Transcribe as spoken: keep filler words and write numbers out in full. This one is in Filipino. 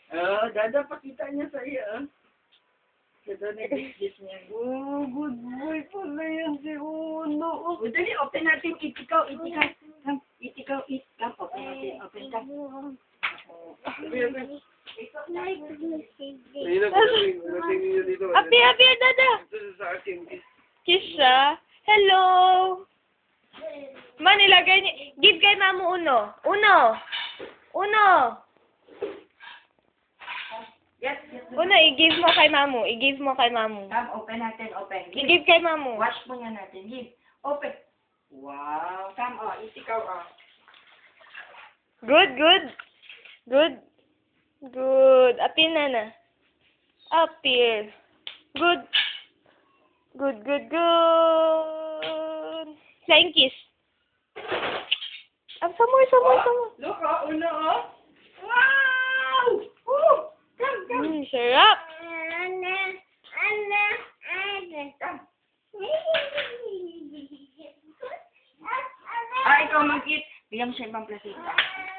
Oh, Dada, pakita niya sa iyo. Ganda na gis niya. Oh, good boy pala yan si Uno. O, dali, open natin. Itikaw, itikaw. Come, itikaw, it. Come, open natin. Open ka. Happy, happy, Dada. Kiss siya. Hello. Man, ilagay niya. Give kay Mamu Uno. Uno. Uno. Yes, yes. Uno, i-give mo kay Mamu. I-give mo kay Mamu. Come, open natin. Open. Give. I-give kay Mamu. Wash mo nga natin. Give. Open. Wow. Come, oh. Itikaw, oh. Good, good. Good. Good. Appear na na. Appear. Good. Good, good, good. Flying kiss. Ah, some more, some more, some more. Look, oh. Uno, oh. Wow! Woo! Come, come. Mm, sarap. Come. Ah, ikaw mag-eat. Bigyan mo siya ibang plasita.